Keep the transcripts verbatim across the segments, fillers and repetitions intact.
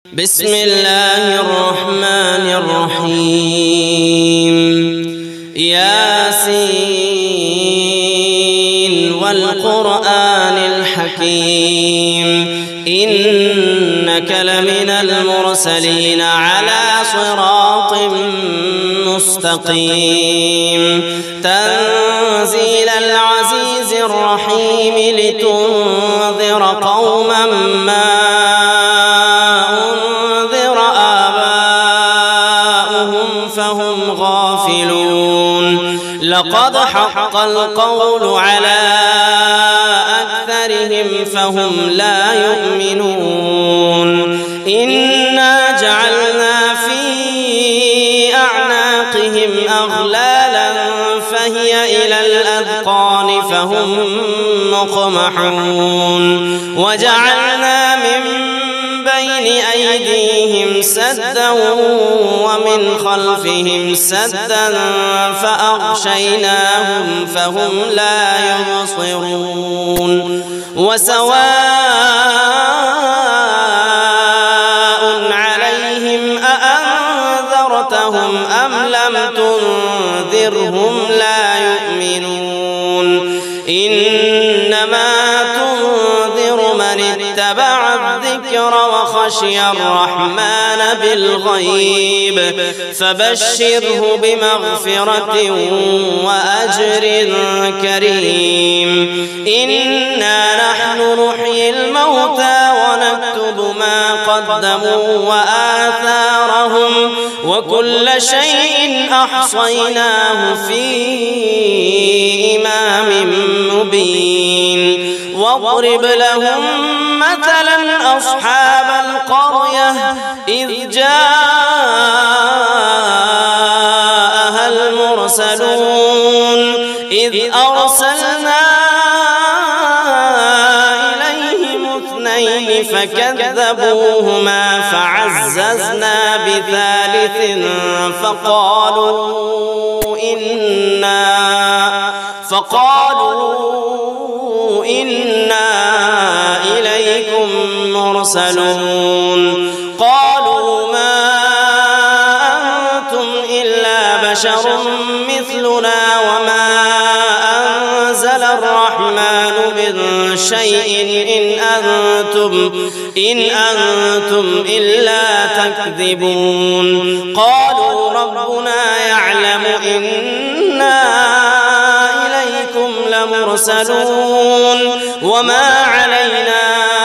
بسم الله الرحمن الرحيم. ياسين والقرآن الحكيم إنك لمن المرسلين على صراط مستقيم تنزيل العزيز الرحيم لتنذر قوما ما أنذر آباؤهم فهم غافلون لقد حق القول على أكثرهم فهم لا يؤمنون إنا جعلنا في أعناقهم أغلالا فهي إلى الأذقان فهم مقمحون وجعلنا من بين أيديهم سدا ومن خلفهم سدا فأغشيناهم فهم لا يبصرون وسواء عليهم أأنذرتهم أم لم تنذرهم لا يؤمنون إنما تنذر من اتبع الذكر وخشي الرحمن بالغيب فبشره بمغفرة وأجر كريم. إنا نحن نحيي الموتى ونكتب ما قدموا وآثارهم وكل شيء أحصيناه في إمام مبين. واضرب لهم مثلا أصحاب القرية إذ جاءها المرسلون إذ أرسلنا إليهم اثنين فكذبوهما فعززنا بثالث فقالوا إنا فقالوا إنا إليكم مرسلون قالوا ما أنتم إلا بشر مثلنا وما أنزل الرحمن من شيء إن أنتم إن أنتم إلا تكذبون قالوا ربنا يعلم إنا إليكم لمرسلون وما علينا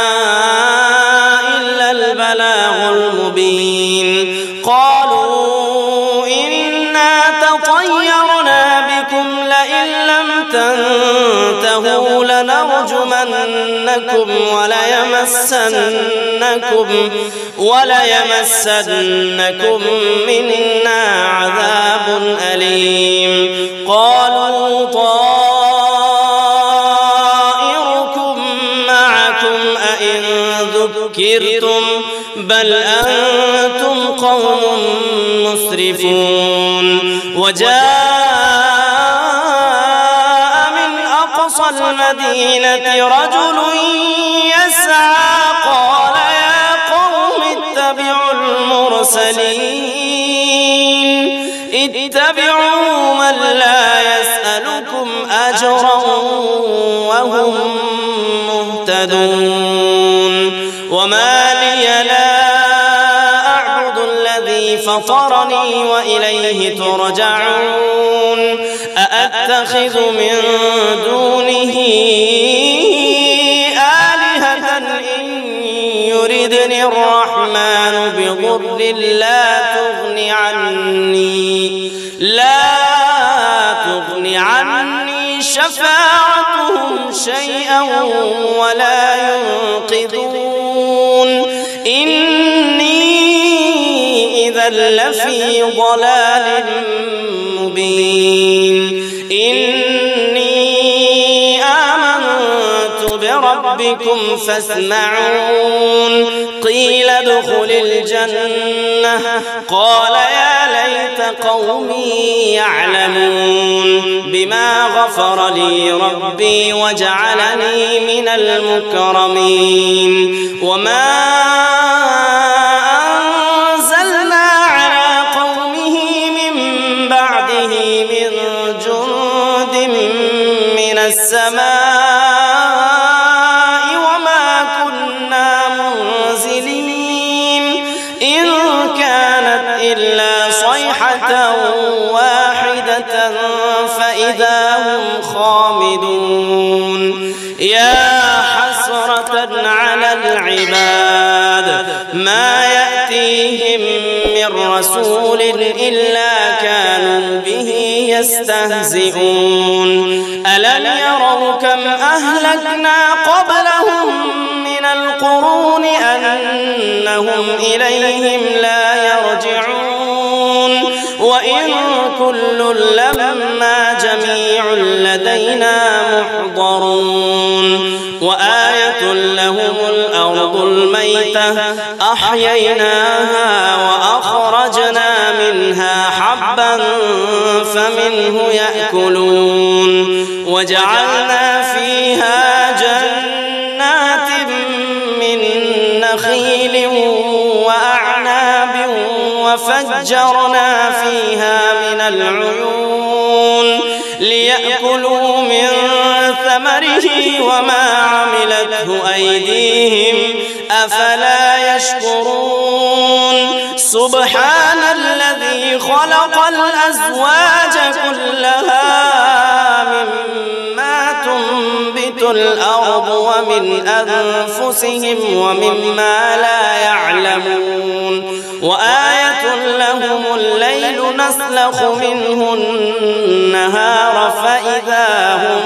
إلا البلاغ المبين. قالوا إنا تطيرنا بكم لئن لم تنتهوا لنرجمنكم وليمسنكم وليمسنكم منا عذاب أليم. قالوا طائركم معكم أئن ذكرتم بل أنتم قوم مسرفون. وجاء من أقصى المدينة رجل يسعى قال يا قوم اتبعوا المرسلين اتبعوا من لا يسألكم أجرا وهم مهتدون. وما لي لا أعبد الذي فطرني وإليه ترجعون أأتخذ من دونه آلهة إن يردني الرحمن بضر لا تغني عني لا تغني عني شفاعتهم شيئا ولا ينقذون إني إذا لفي ضلال مبين. إني آمنت بربكم فاسمعون. قيل ادخل الجنة قال يا ليت قومي يعلمون بما غفر لي ربي وجعلني من المكرمين. وما إلا صيحة واحدة فإذا هم خامدون يا حسرة على العباد ما يأتيهم من رسول إلا كانوا به يستهزئون ألم يروا كم أهلكنا قبلهم من القرون أنهم إليهم لا يرجعون وإن كل لما جميع لدينا محضرون وآية لهم الأرض الميتة أحييناها وأخرجنا منها حبا فمنه يأكلون وجعلنا فيها جنات من نخيل وأعناب وفجرنا فيها من العيون ليأكلوا من ثمره وما عملته أيديهم أفلا يشكرون سبحان الذي خلق الأزواج كلها مما تنبت الأرض ومن أنفسهم ومما لا يعلمون وآية لهم الليل نسلخ منه النهار فإذا هم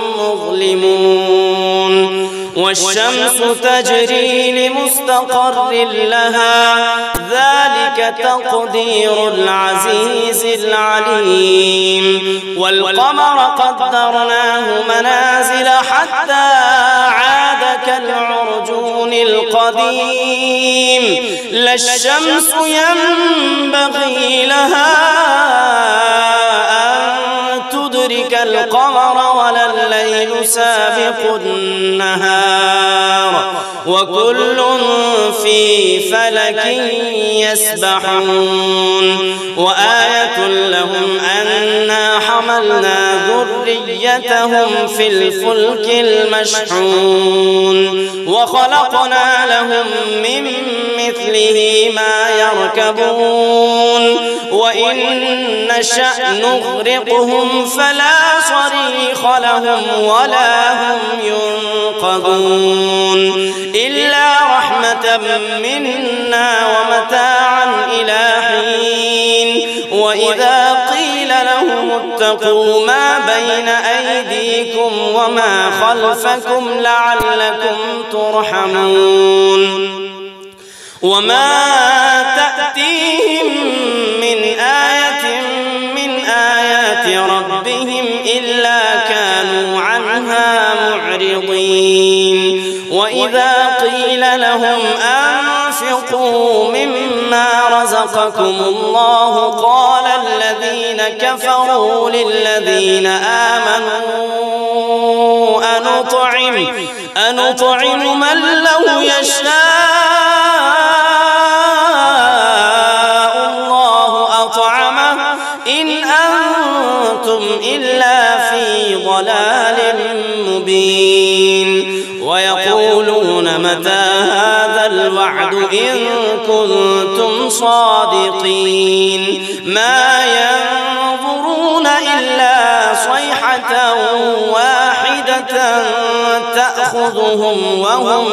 مظلمون والشمس تجري لمستقر لها ذلك تقدير العزيز العليم والقمر قدرناه منازل حتى عاد كالعرجون القديم لا الشمس ينبغي لها أن تدرك القمر ولا الليل سابق النهار وكل في فلك يسبحون وآية لهم أنا حملنا ذريتهم في الفلك المشحون وخلقنا لهم من مثله ما يركبون وإن نشأ نغرقهم فلا صريخ لهم ولا هم ينقذون إلا رحمة منا ومتاعا إلى حين وإذا قيل لهم اتقوا ما بين أيديكم وما خلفكم لعلكم ترحمون وما تأتيهم من آية من آيات ربهم إلا كانوا عنها معرضين وإذا قيل لهم أنفقوا مما رزقكم الله قال الذين كفروا للذين آمنوا أنطعم أنطعم من لو يشاء الله أطعمه إن أنتم إلا في ضلال مبين ويقولون متى هذا الوعد إن كنتم صادقين ما ينظرون إلا صيحة واحدة تأخذهم وهم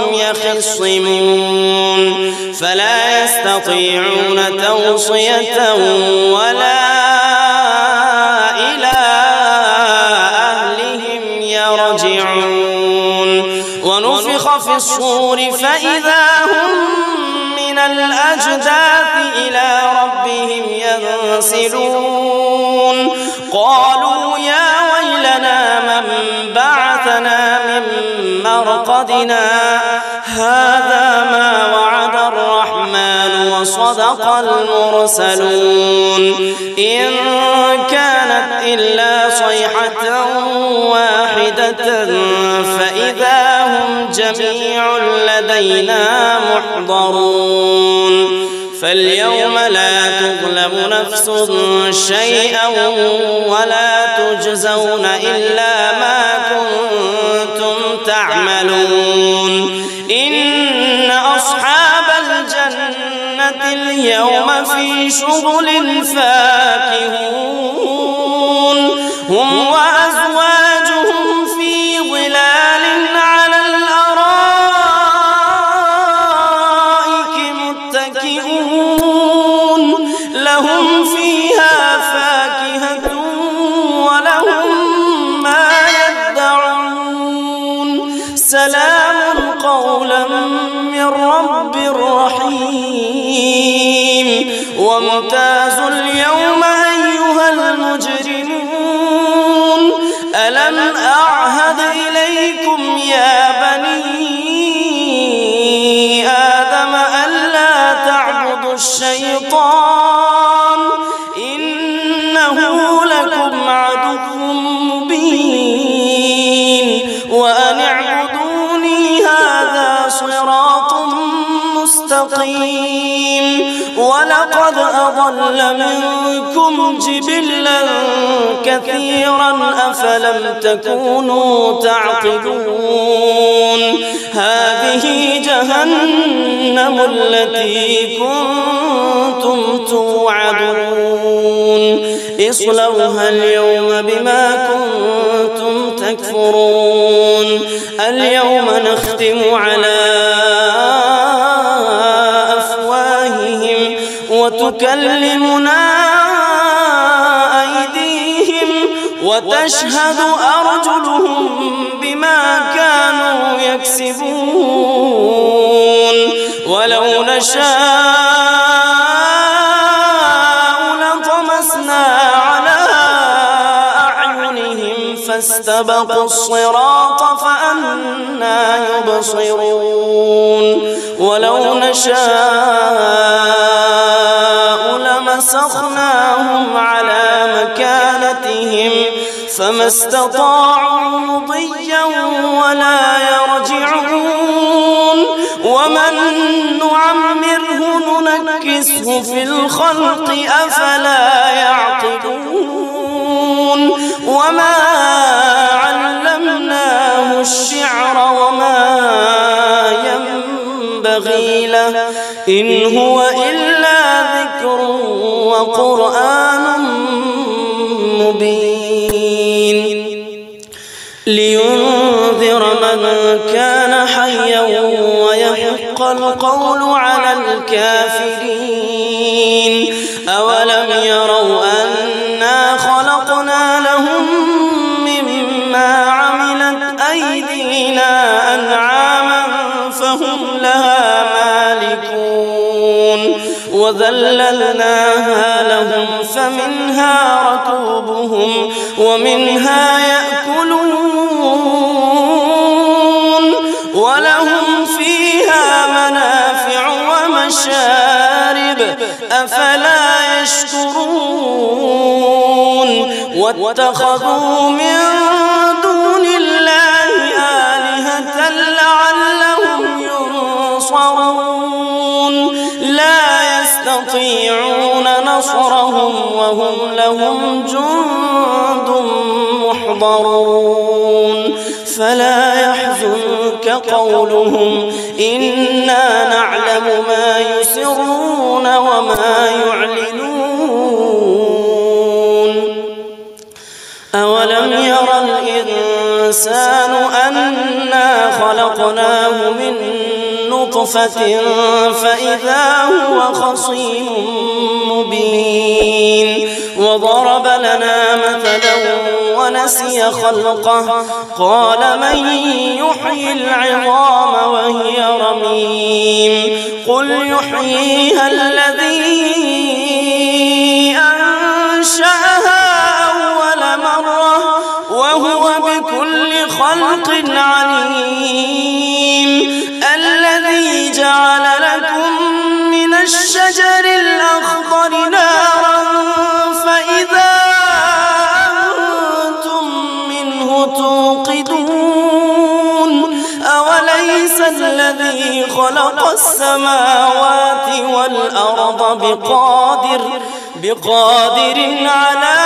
يخصمون فلا يستطيعون توصية ولا إلى أهلهم يرجعون ونفخ في الصور فإذا هم من الأجداث إلى ربهم ينسلون قالوا يا ويلنا من بعثنا من مرقدنا هذا ما وعد الرحمن وصدق المرسلون إن كانت إلا صيحة واحدة فإذا هم جميع لدينا محضرون فاليوم لا تظلم نفس شيئا ولا تجزون إلا ما كنتم تعملون إن أصحاب الجنة اليوم في شغل فاكهون هم وأزواجهم في ظلال على الأرائك متكئون لهم فيها فاكهة ولهم ما يدعون سلام قولا من رب رحيم وامتازوا اليوم أيها المجرمون ألم أعهد إليكم يا بني آدم ألا تعبدوا الشيطان إنه لكم عدو مبين وأن اعبدوني هذا صراط مستقيم ولقد أضل منكم جبلا كثيرا أفلم تكونوا تعقلون هذه جهنم التي كنتم توعدون اصلوها اليوم بما كنتم تكفرون اليوم نختم على أفواههم وتكلمنا أيديهم وتشهد أرجلهم بما كانوا يكسبون ولو نشاء لطمسنا على أعينهم فاستبقوا الصراط فأنى يبصرون ولو نشاء لمسخناهم على مكانتهم فما استطاعوا مضيا ولا يرجعون ومن نعمره ننكسه في الخلق أفلا يعقلون وما علمناه الشعر وما ينبغي له إن هو إلا ذكر وقرآن مبين لينذر من كان حيا ويحق القول على الكافرين أولم يروا أنا خلقنا لهم مما عملت أيدينا أنعاما فهم لها مالكون وذللناها لهم فمنها ركوبهم ومنها يأكلون ولهم فيها منافع ومشارب أفلا يشكرون واتخذوا من دون الله آلهة لعلهم ينصرون لا يستطيعون نصرهم وهم لهم جند محضرون فلا يحزنك قولهم إنا نعلم ما يسرون وما يعلنون أولم ير الإنسان أنا خلقناه من نطفة فإذا هو خصيم مبين وضرب لنا مثلا ونسي خلقه قال من يحيي العظام وهي رميم قل يحييها الذي أنشأها أول مرة وهو بكل خلق عليم الذي جعل لكم من الشجر الأخضر نارا فإذا أنتم منه توقدون أوليس الذي خلق السماوات والأرض بقادر بقادر على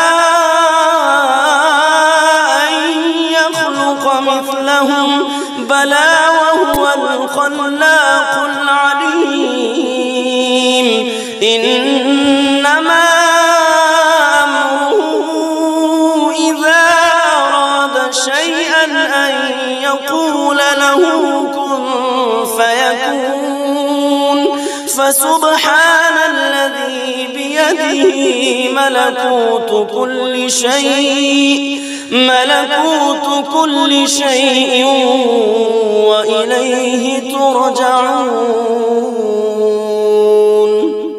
أن يخلق مثلهم بلى وهو الخلاق العليم إنما أمره إذا أراد شيئا أن يقول له كن فيكون. فسبحان الذي بيده ملكوت كل شيء ملكوت كل شيء وإليه ترجعون.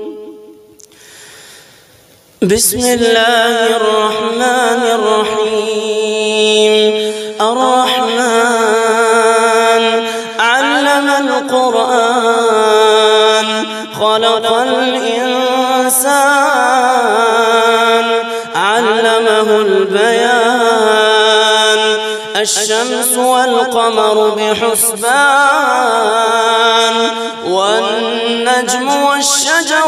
بسم الله الرحمن الرحيم. الرحمن علم القرآن خلق الإنسان علمه البيان. الشمس والقمر بحسبان والنجم والشجر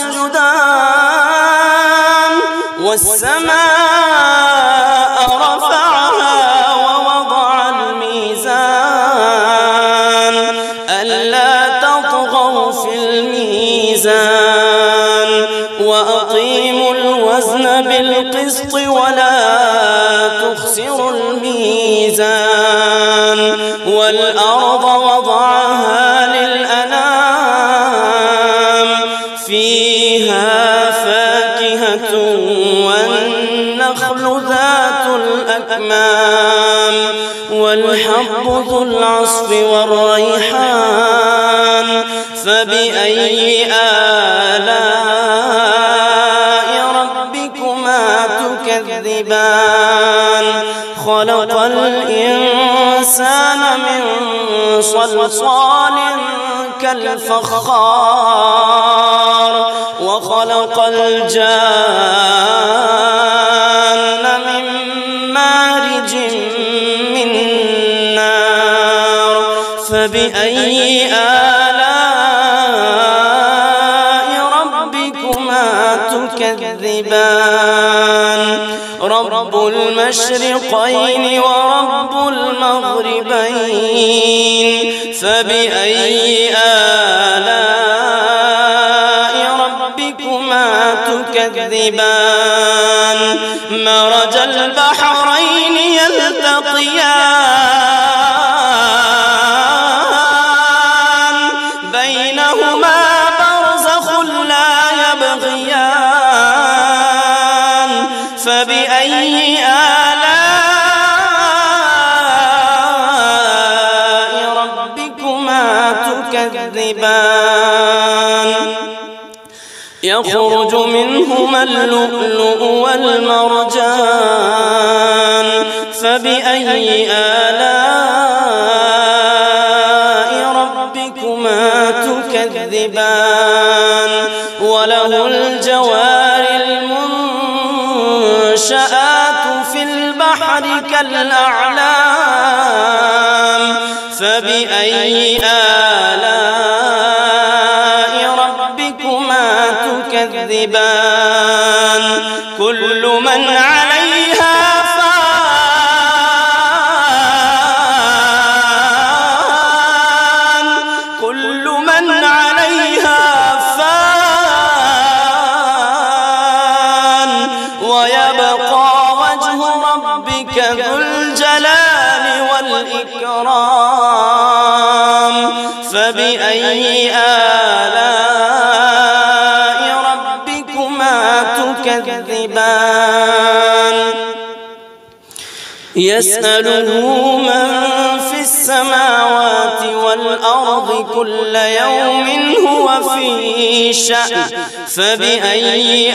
يسجدان والسماء رفعها ووضع الميزان ألا تطغوا في الميزان وأقيموا الوزن بالقسط ولا تخسروا الميزان. والأرض وضعها للأنام فيها فاكهة والنخل ذات الأكمام والحب ذو العصف والريحان. فبأي آلاء ربكما تكذبان. خلق الإنسان من صلصال كالفخار وخلق الجان من مارج من نار. فبأي آلاء ربكما تكذبان. رب المشرقين ورب المغربين. فبأي آلاء ربكما تكذبان. مرج البحرين يلتقيان بينهما برزخ لا يبغيان. فبأي آلاء ربكما تكذبان. يخرج منهما اللؤلؤ والمرجان. فبأي آلاء ربكما تكذبان. وله الجوار المنشآت في البحر كالأعلام. فبأي آلاء ربكما تكذبان. كل من عليها فان كل من عليها فان ويبقى وجه ربك ذو الجلال والإكرام. فبأي آلاء ربكما تكذبان. يسأله من في السماوات والأرض كل يوم هو في شأن. فبأي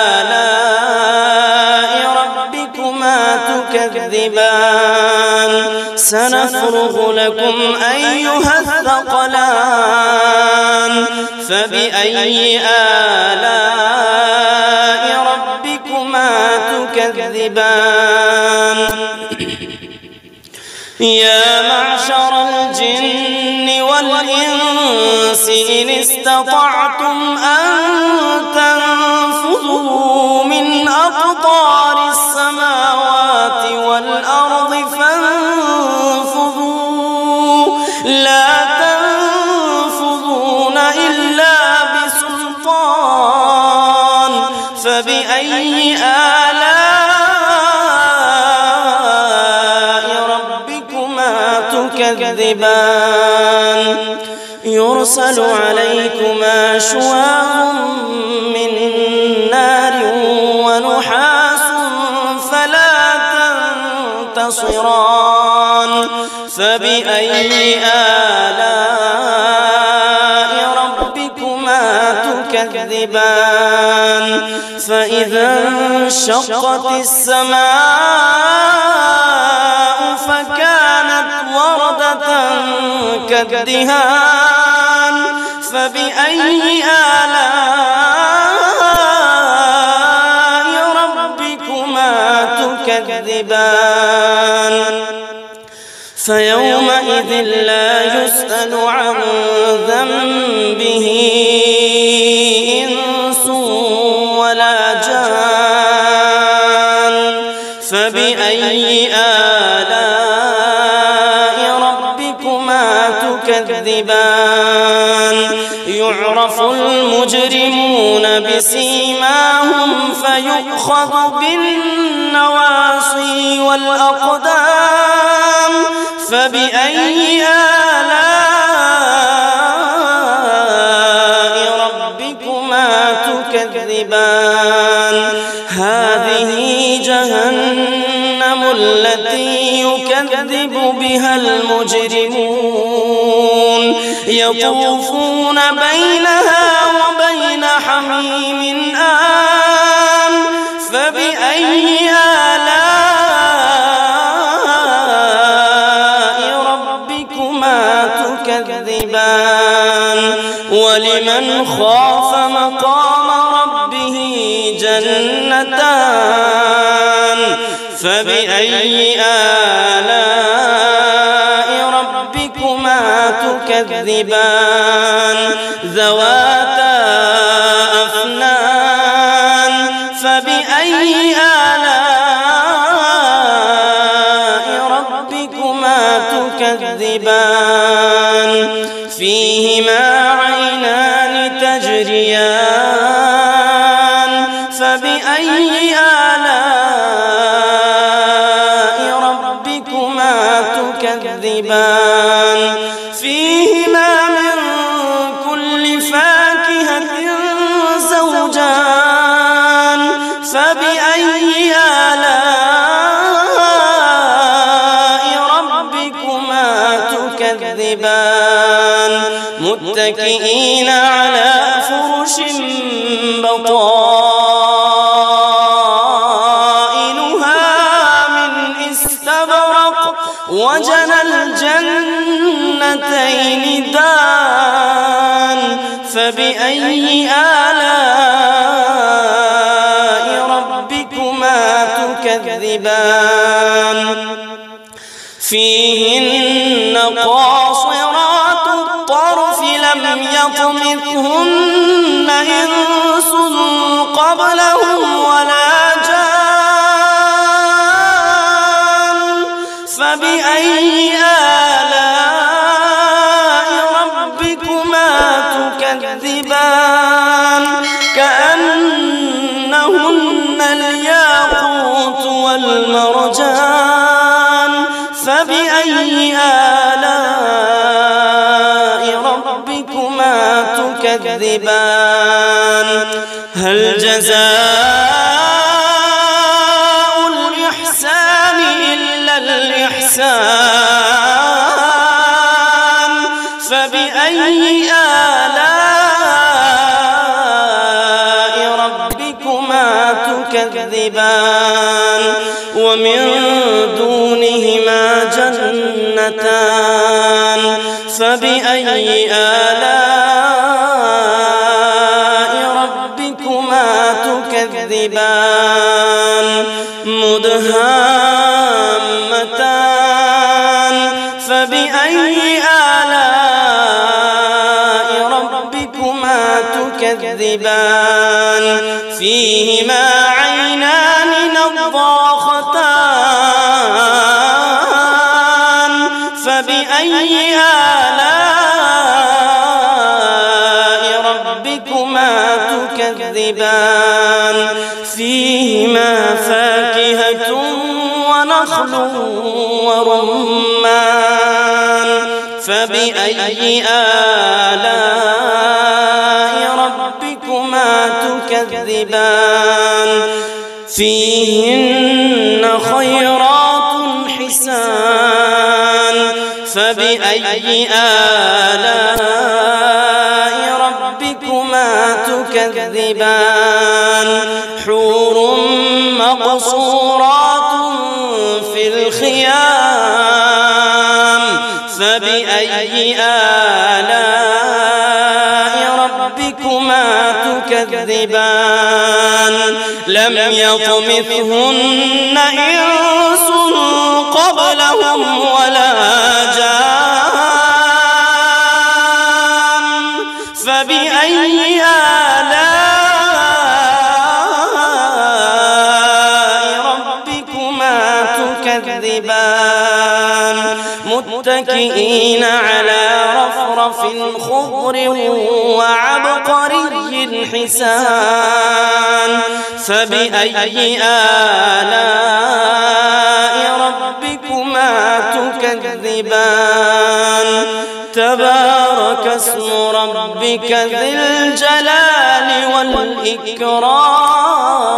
آلاء ربكما تكذبان. سنفرغ لكم أيها الثقلان. فبأي آلاء ربكما تكذبان. يا معشر الجن والإنس إن استطعتم أن تنفذوا من أقطار السماوات والأرض فانفذوا لا تنفذون إلا بسلطان. فبأي آلاء ربكما تكذبان يرسل عليكما شواظ من نار ونحاس فلا تنتصران فبأي آلاء ربكما تكذبان فإذا انشقت السماء فكانت وردة كالدهان فبأي آلاء ربكما تكذبان فيومئذ لا يسأل عن ذنبه إنس ولا جان فبأي آلاء ربكما تكذبان يعرف المجرمون بسيماهم فيؤخذ بالنواصي والأقدام فبأي آلاء ربكما تكذبان هذه جهنم التي يكذب بها المجرمون يطوفون بينها وبين حميم آن فبأي آلاء ربكما تكذبان ولمن خاف مقام ربه جنتان فبأي آلاء ربكما تكذبان ذواتا أفنان فبأي آلاء ربكما تكذبان فيهما عينان تجريان فبأي آلاء ربكما تكذبان فيهما من كل فاكهة زوجان فبأي آلاء ربكما تكذبان متكئين على فرش بطائنها من استبرق وجنى الجنتين دان فبأي آلاء ربكما تكذبان فيهن قاصرات الطرف لم يطمثهن إنس قبلهم ولا جان فبأي آلاء ربكما تكذبان كأنهن الياقوت والمرجان فبأي آلاء ربكما تكذبان هل جزاء الإحسان إلا الإحسان فبأي آلاء ربكما تكذبان ومن دونهما جنتان فبأي آلاء ربكما تكذبان مدهامتان فبأي آلاء ربكما تكذبان فيهما عينان نضاختان فبأي آلاء ربكما ربكما تكذبان فيهما فاكهة ونخل ورمان فبأي آلاء ربكما تكذبان فيهن خيرات حسان فبأي آلاء ربكما تكذبان حور مقصورات في الخيام فبأي آلاء ربكما تكذبان لم يطمثهن إنس قبلهم ولا جان فبأي آلاء ربكما تكذبان متكئين على رفرف خضر وعبقري حسان فبأي آلاء ربكما تكذبان تبارك اسم ربك ذي الجلال والإكرام